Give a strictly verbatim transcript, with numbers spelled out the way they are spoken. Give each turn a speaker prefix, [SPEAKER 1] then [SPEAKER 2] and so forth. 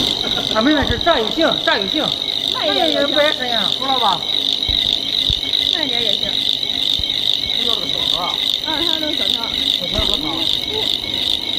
[SPEAKER 1] 他妹妹是炸鱼杏，炸鱼杏，
[SPEAKER 2] 慢一点也行，
[SPEAKER 1] 不也深呀，知道吧？
[SPEAKER 2] 慢一点也行。
[SPEAKER 1] 他要这个小条啊，
[SPEAKER 2] 嗯，还有那个小条。
[SPEAKER 1] 小条多长？